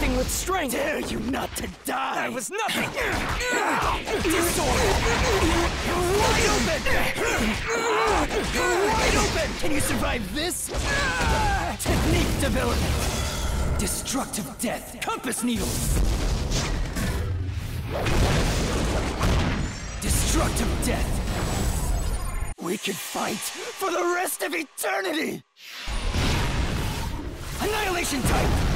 bursting with strength! Dare you not to die! That was nothing! Disorder! Wide open! Wide open! Can you survive this? Technique development! Destructive death! Compass needles! Destructive death! We could fight for the rest of eternity! Annihilation type!